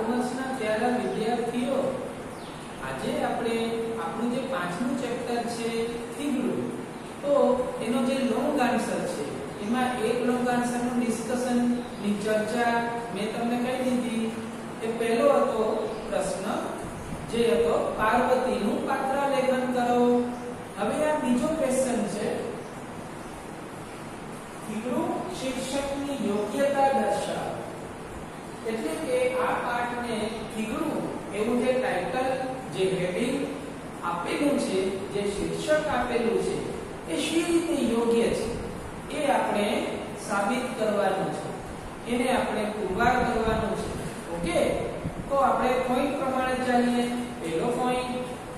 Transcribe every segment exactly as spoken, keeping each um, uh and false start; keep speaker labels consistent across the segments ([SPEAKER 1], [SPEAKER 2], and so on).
[SPEAKER 1] કોમર્સના પ્યારા વિદ્યાર્થીઓ, આજે આપણે આપણું જે પાંચમું ચેપ્ટર છે થીગડું, તો એનો જે લોંગ આન્સર છે એમાં એક લોંગ આન્સરનું ડિસ્કશન ની ચર્ચા મેં તમને કહી દીધી. એ પહેલો હતો પ્રશ્ન જે હતો પાર્વતીનું પાત્રાલેખન કરો. હવે આ બીજો ક્વેશ્ચન છે થીગડું શીર્ષકની યોગ્યતા દર્શાવો. એટલે કે આ પાઠને થીગડું એવું જે ટાઇટલ, જે હેડિંગ આપેલું છે, જે શીર્ષક આપેલું છે એ શી રીતે યોગ્ય છે એ આપણે સાબિત કરવાનું છે, એને આપણે પુરવાર કરવાનું છે. ઓકે, તો આપણે પોઈન્ટ પ્રમાણે ચાલીએ. પહેલો પોઈન્ટ,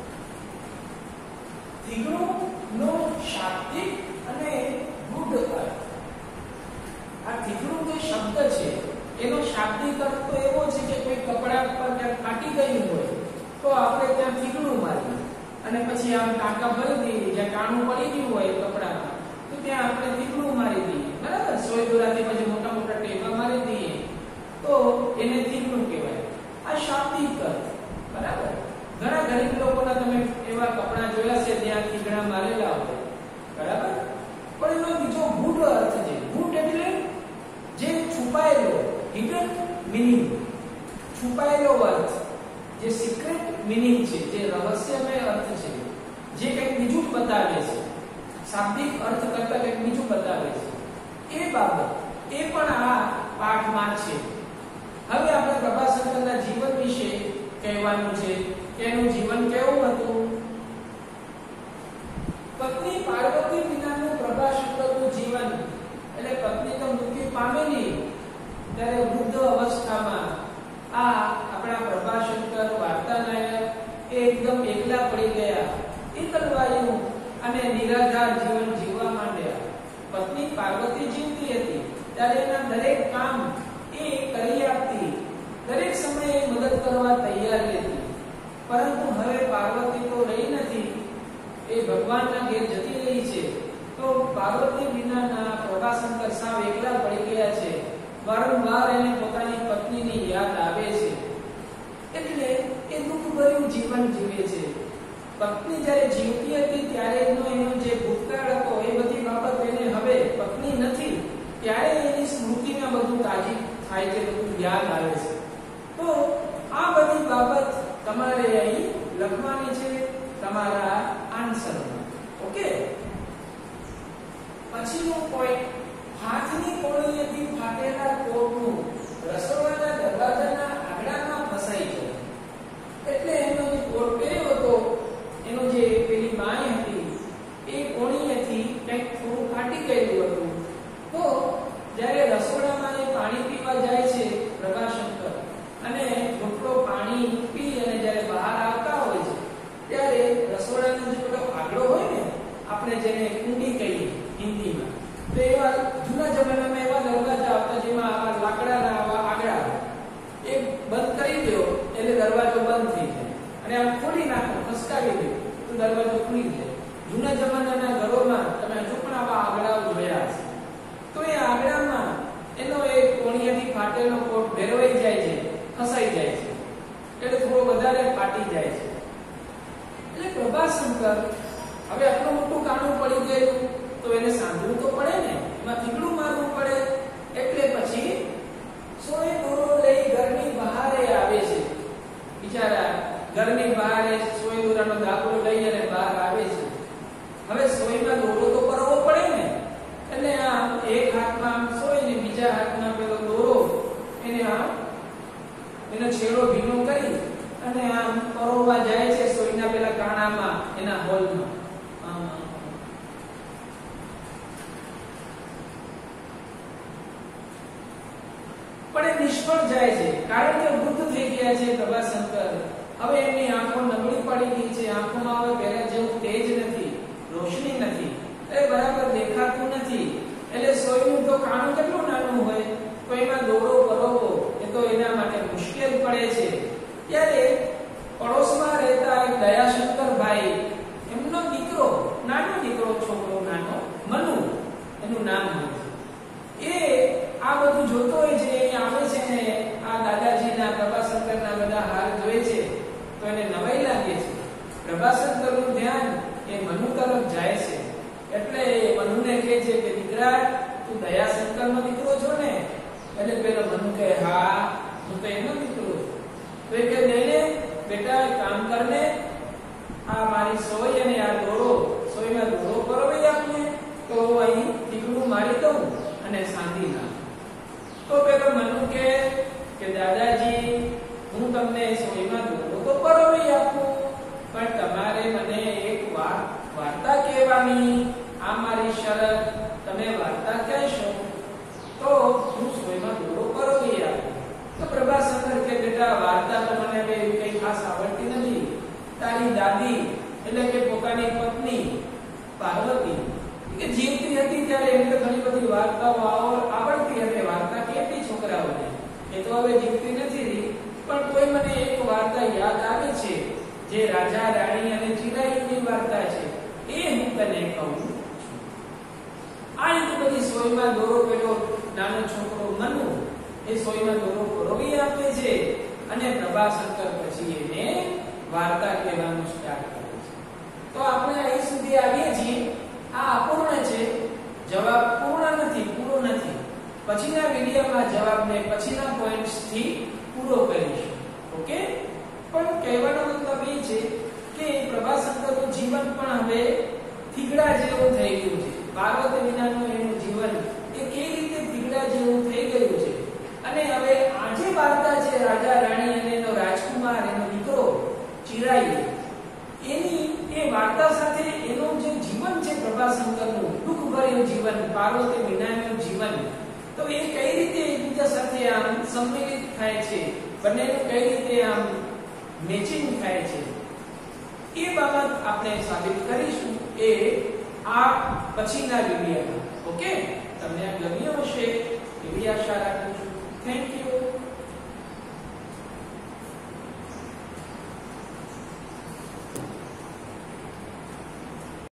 [SPEAKER 1] થીગડુંનો શાબ્દિક અને ગૂઢ અર્થ. આ થીગડું જે શબ્દ છે એનો શાબ્દિક અર્થ તો એવો છે કે કોઈ કપડા પર ક્યાંક ફાટી ગયું હોય તો આપણે ત્યાં થીગડું મારીએ અને પછી આમ ટાંકા ભરી દઈએ. જ્યાં કાણું પડી ગયું હોય કપડામાં તો ત્યાં આપણે થીગડું મારી દઈએ, બરાબર. સોય દોરાથી પછી મોટા મોટા ટેપા મારી દઈએ તો એને થીગડું કહેવાય. આ શાબ્દિક અર્થ, બરાબર. ઘણા ગરીબ લોકોના તમે એવા કપડા જોયા છે ત્યાં થીગડા મારેલા હોય, બરાબર. પણ એનો બીજો ગૂઢ અર્થ છે. ગૂઢ એટલે જે છુપાયેલો, હિડન મીનિંગ, છુપાયેલો અર્થ, જે સિક્રેટ મીનિંગ છે, જે રહસ્યમય અર્થ છે, જે કંઈક બીજું બતાવે છે, શાબ્દિક અર્થ કરતા કંઈક બીજું બતાવે છે, એ બાબત એ પણ આ પાઠમાં છે. હવે આપણે પ્રભાશંકરના જીવન વિશે કહેવાનું છે કે એનું જીવન કેવું હતું. પત્ની પાર્વતી વિનાનું પ્રભાશંકરનું જીવન, એટલે પત્ની તો મૃત્યુ પામેલી ત્યારે વૃદ્ધ અવસ્થામાં આ આપણા પ્રભાશંકર વાર્તાનાયક એ એકદમ એકલા પડી ગયા, એકલવાયું અને નિરાધાર જીવન જીવવા માંડ્યા. પત્ની પાર્વતી જીવતી હતી ત્યારે એના દરેક કામ એ કરી આપતી, દરેક સમયે મદદ કરવા તૈયાર હતી. પરંતુ હવે પાર્વતી તો રહી નથી, એ ભગવાનના ઘેર જતી રહી છે. તો પાર્વતી વિનાના પ્રભાશંકર સાવ એકલા પડી ગયા છે. વારંવાર એને પોતાની પત્નીની યાદ આવે છે, એટલે એ દુઃખભર્યું જીવન જીવે છે. પત્ની જ્યારે જીવતી હતી ત્યારે એનો એનો જે ભૂતકાળ હતો એ બધી બાબત એને હવે પત્ની નથી ત્યારે એની સ્મૃતિમાં બધું તાજી થાય છે, બધું યાદ આવે છે. તો આ બધી બાબત તમારે અહીં લખવાની છે તમારા આન્સરમાં. ઓકે, પછીનો પોઈન્ટ, હાથની કોણીએથી ફાટેલા કોટનું રસોડાના દરવાજાના આગળમાં ફસાઈ ગયું. એટલે એનો જે કોટ પહેર્યો હતો, એનો જે પેલી બાઈ હતી એ કોણીએથી કંઈક થોડું ફાટી ગયેલું હતું. તો જ્યારે રસોડામાં એ પાણી પીવા જાય છે પ્રભાશંકર, અને ઘૂંટડો પાણી પી અને જ્યારે બહાર આવતા હોય છે ત્યારે રસોડાનો જે પેલો આગળો હોય ને, આપણે જેને કુંડી કહીએ હિન્દીમાં, તો એવા જૂના જમાનામાં એવા દરવાજા આવતા જેમાં આવા લાકડાના આવા આગળા, એ બંધ કરી દો એટલે દરવાજો બંધ થઈ જાય, અને આમ ખોલી નાખો, ખસકાવી દો તો દરવાજો ખુલી જાય. જૂના જમાનાના ઘરોમાં તમે હજુ પણ આવા આગળાઓ જોયા હશે. તો એ આગળામાં એનો એક કોણીયાથી ફાટેલો કોટ ભેરવાઈ જાય છે, ફસાઈ જાય છે, એટલે થોડો વધારે ફાટી જાય છે. એટલે પ્રભાશંકર હવે આટલું મોટું કાણું પડી ગયું તો એને સાંધવું તો પડે ને, એમાં થીગડું મારવું પડે. એટલે પછી સોય દોરો લઈ ઘરની બહાર આવે છે. બિચારા ઘરની બહાર સોય દોરાનો દાખલો લઈ અને બહાર આવે છે. હવે સોયમાં દોરો તો પરવો પડે ને, એટલે આમ એક હાથમાં સોય ને બીજા હાથમાં પેલો દોરો, એને આમ એનો છેડો ભીનો કરી અને આમ પરોવા જાય છે સોયના પેલા કાણામાં, એના હોલમાં. પણ એ નિષ્ફળ જાય છે, કારણ કે વૃદ્ધ થઈ ગયા છે પ્રભાશંકર. હવે એમની આંખો નબળી પડી ગઈ છે, આંખોમાં હવે પહેલા જેવું તેજ નથી, રોશની નથી, એ બરાબર દેખાતું નથી. એટલે સોયનું તો કાણું કેટલું નાનું હોય તો એમાં દોરો પરોવો એ તો એના માટે મુશ્કેલ પડે છે. ત્યારે પડોશમાં રહેતા એક દયાશંકરભાઈ, એમનો દીકરો, નાનો દીકરો, છોકરો નાનો, મનુ એનું નામ હોય, એ આ બધું જોતો હોય છે. આવે છે ને આ દાદાજીના પ્રભાશંકરના પ્રભાશંકરનું ધ્યાન એ મનુ તરફ જાય છે એટલે એ મનુને કહે છે કે દીકરા તું દયાશંકરનો દીકરો છો ને? એટલે પેલો મનુ કહે હા હું તો એનો દીકરો છું. તો એ કહે લઈને બેટા કામ કરને, આ મારી સોય અને આ દોરો સોયમાં દોરો પરોવી આપને તો અહીં ટીકડું મારી દઉં અને સાંધી નાખ. તો પેલો મનુ કહે કે દાદાજી હું તમને સોયમાં દોરો તો પરોવી આપું પણ તમારે મને એક વાર્તા કહેવાની, આ મારી શરત, તમે વાર્તા કહેશો તો હું સોયમાં દોરો પરોવી આપું. તો પ્રભાશંકર કે બેટા વાર્તા તો મને એવી કઈ ખાસ આવડતી નથી. તારી દાદી એટલે કે પોતાની પત્ની પાર્વતી કે જીવતી હતી ત્યારે એમને ઘણી બધી વાર્તાઓ આવડતી હતી, વાર્તા કહેતી છોકરાઓને. એ તો હવે જીવતી નથી રહી પણ કોઈ મને એક વાર્તા યાદ આવે છે જે રાજા રાણી અને ચિરાઈની વાર્તા છે, એ હું તને કહું છું. આ એક બધી સોયમાં દોરો પેલો નાનો છોકરો મનુ એ સોયમાં દોરો પરોવી આપે છે અને પ્રભાશંકર પછી એને વાર્તા કહેવાનું સ્ટાર્ટ કરે છે. તો આપણે અહીં સુધી આવીએ છીએ. આ અપૂર્ણ છે, જવાબ પૂર્ણ નથી, પૂરો નથી. પછીના વિડિયોમાં જવાબને પછીના પોઈન્ટ્સ થી પૂરો કરીશું. ઓકે? પણ કહેવાનો મતલબ એ છે કે પ્રભાશંકરનું જીવન પણ હવે થીગડા જેવું થઈ ગયું છે. પાર્વતી વિનાનું એનું જીવન એ કેવી રીતે થીગડા જેવું થઈ ગયું છે. અને હવે આજે વાર્તા છે રાજા રાણી અને એનો રાજકુમાર એનો દીકરો ચિરાઈ, એની એ વાર્તા સાથે એનું જે જીવન છે પ્રભાશંકરનું દુઃખભર્યું જીવન, પાર્વતી વિનાનું જીવન, તો એ કઈ રીતે એકબીજા સાથે આમ સંમિલિત થાય છે, બંનેનું કઈ રીતે આમ મેચિંગ થાય છે, એ બાબત આપણે સાબિત કરીશું એ આ પછીના વિડિયોમાં. ઓકે? તમને આ ગમ્યું હશે એવી આશા રાખું છું. Thank you.